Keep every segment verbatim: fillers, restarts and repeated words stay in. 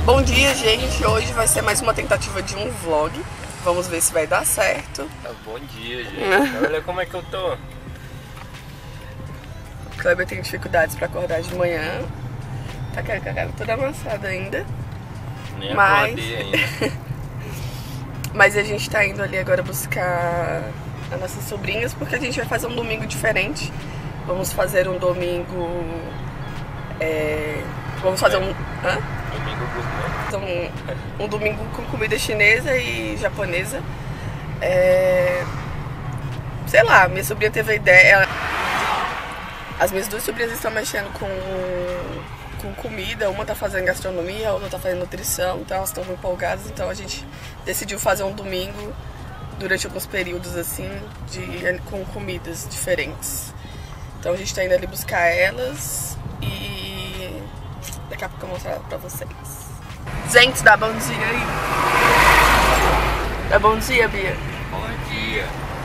Bom dia, gente. Hoje vai ser mais uma tentativa de um vlog. Vamos ver se vai dar certo. Ah, bom dia, gente. Olha como é que eu tô. O Kleber tem dificuldades pra acordar de manhã. Tá com a cara toda amassada ainda. Nem Mas... acordei ainda. Mas a gente tá indo ali agora buscar as nossas sobrinhas, porque a gente vai fazer um domingo diferente. Vamos fazer um domingo... É... Vamos fazer um... Hã? Domingo gourmet. Um, um domingo com comida chinesa e japonesa. É... Sei lá, minha sobrinha teve a ideia... As minhas duas sobrinhas estão mexendo com, com comida. Uma tá fazendo gastronomia, a outra tá fazendo nutrição. Então elas estão empolgadas. Então a gente decidiu fazer um domingo durante alguns períodos assim, de, com comidas diferentes. Então a gente tá indo ali buscar elas e daqui a pouco eu vou mostrar pra vocês. Gente, dá bom dia aí. Dá bom dia, Bia. Bom dia.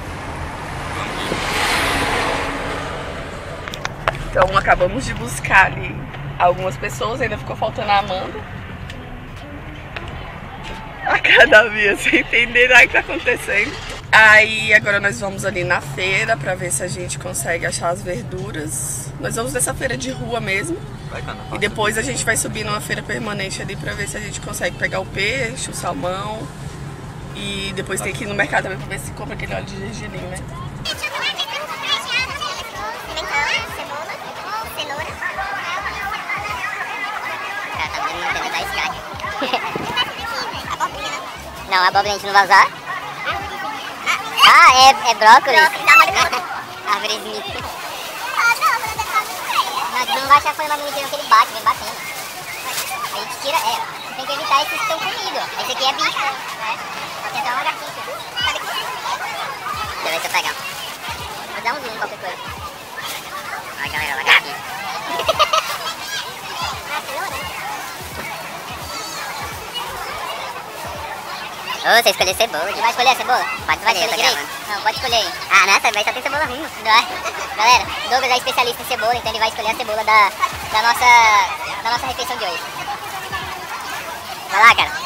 Então acabamos de buscar ali algumas pessoas, ainda ficou faltando a Amanda. A cada Bia sem entender nada que tá acontecendo. Aí agora nós vamos ali na feira pra ver se a gente consegue achar as verduras. Nós vamos nessa feira de rua mesmo. E depois a gente vai subir numa feira permanente ali pra ver se a gente consegue pegar o peixe, o salmão. E depois tem que ir no mercado também pra ver se compra aquele óleo de gergelim, né? Não, a abóbora a gente não vai usar. Ah, é, é brócolis. Árvorezinha. Mas não vai achar folha mais bonitinha que ele bate, vem batendo. A gente tira, é, tem que evitar esses que estão comidos. Esse aqui é bicho, né? Só tem até uma lagartixa. Deixa eu ver se eu pegar. Vou dar um zoom em qualquer coisa. Olha galera, lagartixa. Ô, você escolheu cebola. Você vai escolher a cebola? Pode escolher, eu tô gravando. Não, pode escolher aí. Ah, nessa vai só tem cebola ruim. Galera, o Douglas é especialista em cebola, então ele vai escolher a cebola da, da, nossa, da nossa refeição de hoje. Vai lá, cara.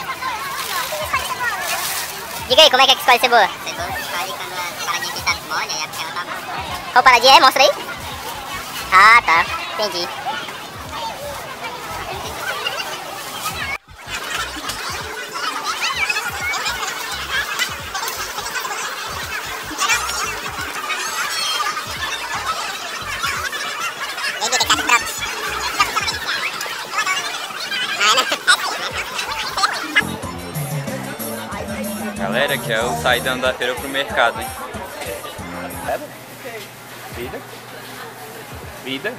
Diga aí, como é que é que escolhe cebola? Cebola se escolhe quando a paradinha de tá molha e a ela tá boa. Qual paradinha é? Mostra aí. Ah, tá. Entendi. Galera, que é o saídão da feira pro mercado, hein? Vida? Vida?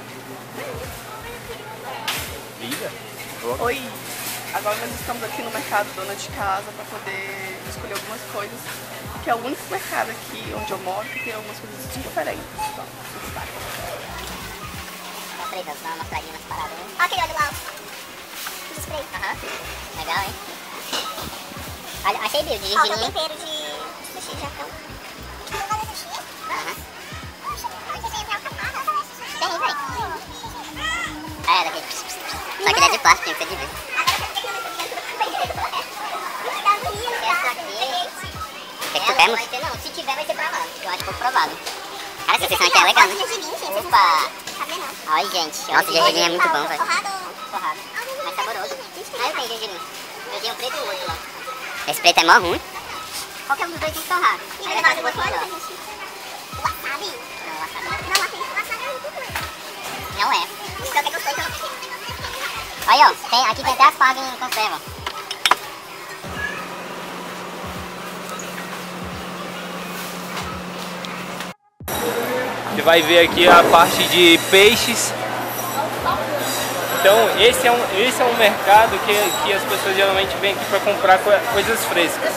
Vida? Oi! Agora nós estamos aqui no mercado Dona de Casa para poder escolher algumas coisas, que é o único mercado aqui onde eu moro que tem algumas coisas diferentes. Então, está. Mostra aí, dá uma mostradinha nas paradas, né? Olha aquele óleo lá. De spray. Aham. Legal, hein? Olha, achei, Bill, de gergelim. Olha o tempero de sushi, japão. Aham. Tem, velho. É, daqui. Só que ele é de plástico, tem que ser de vidro. Quer que tu quer, moço? Não, se tiver vai ser pra lá. Eu acho pouco provável. Cara, essa sessão aqui é legal, né? Opa! Olha, gente. Nossa, o gergelim é muito bom, velho. Torrado. Mas saboroso. Ah, eu tenho gergelim. Eu tenho o preto e o outro lá. Esse preto é mó ruim. Qualquer um dos dois tem que torrar. Aí vai dar o gosto melhor. O wasabi? Não, o wasabi não. Não, o wasabi é muito ruim. Não é. Então tem gostoso, então não precisa. Olha, ó. Tem, aqui tem até as pagas em conserva. Você vai ver aqui a parte de peixes. Então esse é um, esse é um mercado que, que as pessoas geralmente vêm aqui para comprar co coisas frescas.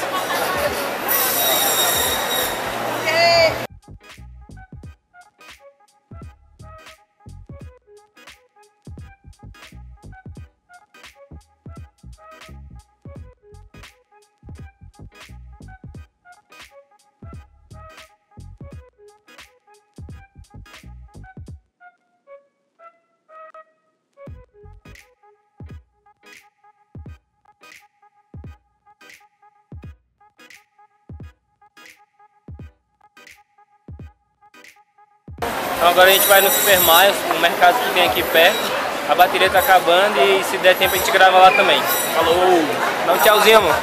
Então agora a gente vai no Super Maio, um mercado que tem aqui perto. A bateria tá acabando e se der tempo a gente grava lá também. Falou! Dá um tchauzinho, amor.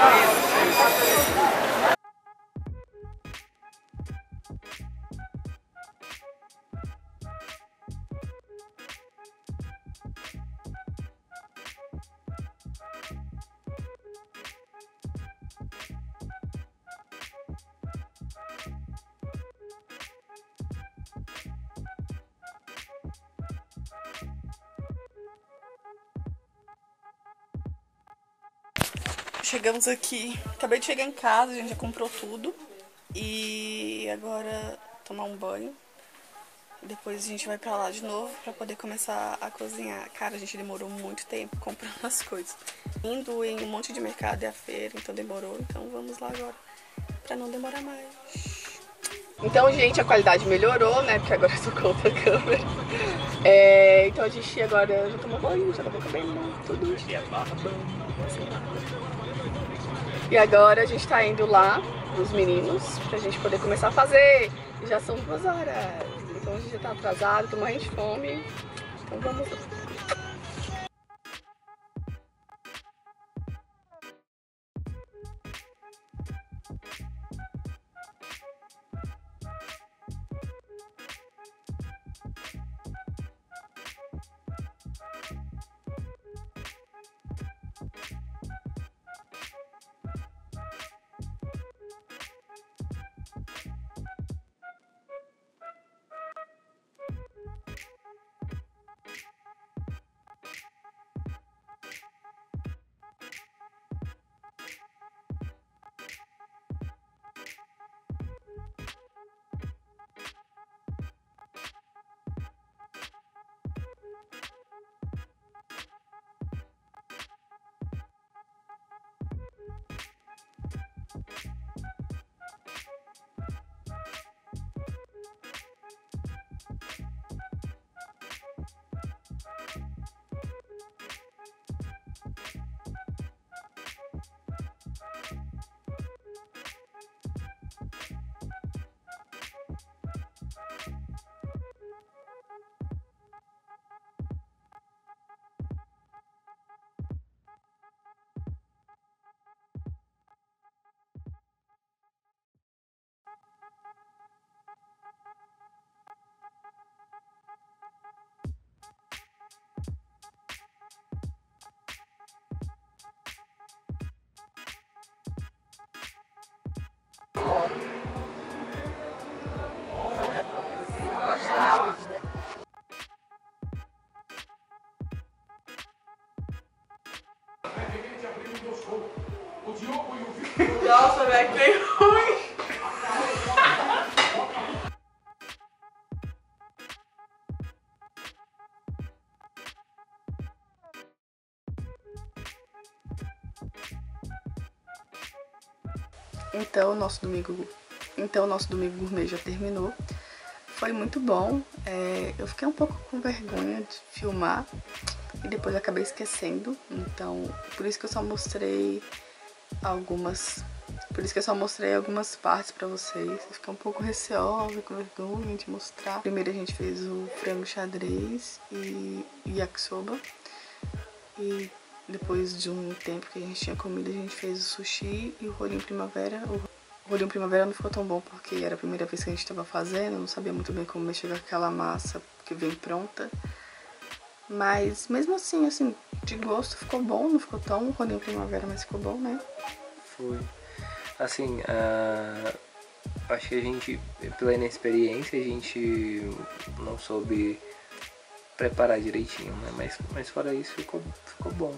Chegamos aqui, acabei de chegar em casa, a gente já comprou tudo e agora tomar um banho. Depois a gente vai pra lá de novo pra poder começar a cozinhar. Cara, a gente demorou muito tempo comprando as coisas. Indo em um monte de mercado e a feira, então demorou, então vamos lá agora pra não demorar mais. Então, gente, a qualidade melhorou, né? Porque agora eu tô com outra câmera. É, então a gente agora já tomou banho, já lavou o cabelo, tudo. E agora a gente tá indo lá pros meninos pra gente poder começar a fazer. E já são duas horas. Então a gente já tá atrasado, tô morrendo de fome. Então vamos lá. Nossa, velho, que bem ruim. Então, nosso domingo, então, nosso domingo gourmet já terminou. Foi muito bom. É, eu fiquei um pouco com vergonha de filmar e depois acabei esquecendo. Então, por isso que eu só mostrei algumas, por isso que eu só mostrei algumas partes pra vocês. Eu fiquei um pouco receosa, com vergonha de mostrar. Primeiro a gente fez o frango xadrez e yakisoba. E depois de um tempo que a gente tinha comido, a gente fez o sushi e o rolinho primavera. O rolinho primavera não ficou tão bom porque era a primeira vez que a gente estava fazendo, não sabia muito bem como mexer com aquela massa que vem pronta. Mas mesmo assim, assim, de gosto ficou bom, não ficou tão rolinho primavera, mas ficou bom, né? Foi. Assim, uh, acho que a gente, pela inexperiência, a gente não soube preparar direitinho, né? Mas, mas fora isso, ficou, ficou bom.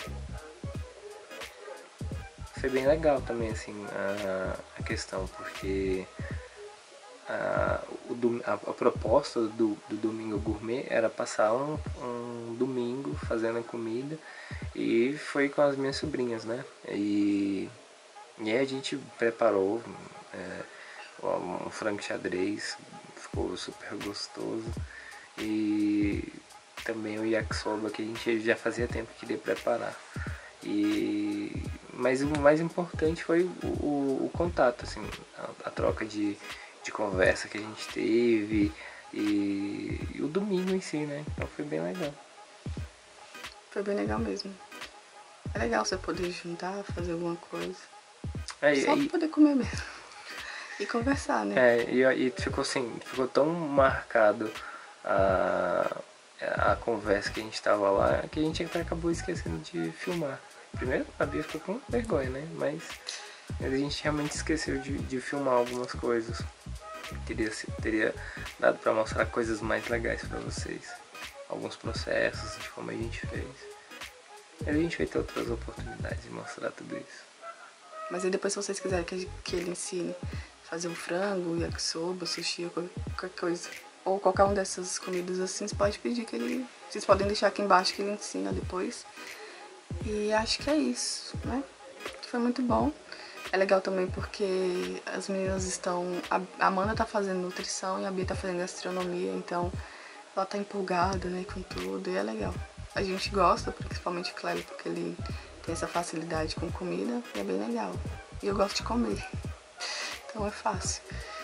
Foi bem legal também, assim, a, a questão, porque a, o, a, a proposta do, do Domingo Gourmet era passar um, um domingo fazendo a comida, e foi com as minhas sobrinhas, né? E, e aí a gente preparou é, um frango xadrez, ficou super gostoso, e também o yakisoba, que a gente já fazia tempo que queria preparar. E, mas o mais importante foi o, o, o contato, assim, a, a troca de, de conversa que a gente teve, e, e o domingo em si, né? Então foi bem legal. Foi bem legal mesmo. É legal você poder juntar, fazer alguma coisa. É, Só e, pra poder comer mesmo. E conversar, né? É, e, e ficou assim, ficou tão marcado a, a conversa que a gente tava lá, que a gente até acabou esquecendo de filmar. Primeiro a Bia ficou com vergonha, né? Mas a gente realmente esqueceu de, de filmar algumas coisas. Teria, teria dado pra mostrar coisas mais legais pra vocês. Alguns processos, de como a gente fez. Mas a gente vai ter outras oportunidades de mostrar tudo isso. Mas aí depois, se vocês quiserem que, que ele ensine a fazer um frango, yakisoba, sushi, qualquer coisa, ou qualquer um dessas comidas assim, você pode pedir que ele... Vocês podem deixar aqui embaixo que ele ensina depois. E acho que é isso, né? Foi muito bom. É legal também porque as meninas estão... A Amanda tá fazendo nutrição e a Bia tá fazendo gastronomia, então ela tá empolgada, né, com tudo, e é legal. A gente gosta, principalmente o Clélio, porque ele tem essa facilidade com comida e é bem legal. E eu gosto de comer, então é fácil.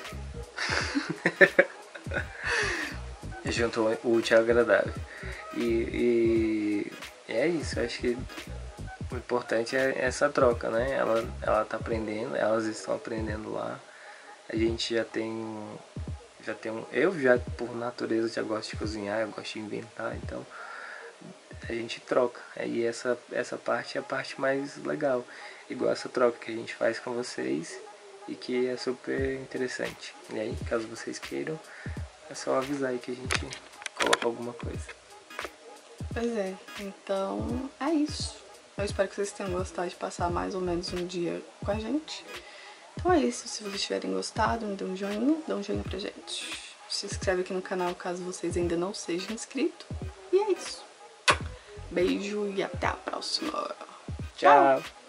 Juntou o útil ao agradável. E, e é isso, eu acho que o importante é essa troca, né? Ela, ela tá aprendendo, elas estão aprendendo lá. A gente já tem, já tem um, eu já por natureza já gosto de cozinhar, eu gosto de inventar, então a gente troca. E essa, essa parte é a parte mais legal. Igual essa troca que a gente faz com vocês e que é super interessante. E aí, caso vocês queiram, é só avisar aí que a gente coloca alguma coisa. Pois é, então é isso. Eu espero que vocês tenham gostado de passar mais ou menos um dia com a gente. Então é isso, se vocês tiverem gostado, me dê um joinha, dá um joinha pra gente. Se inscreve aqui no canal caso vocês ainda não sejam inscritos. E é isso. Beijo e até a próxima. Tchau!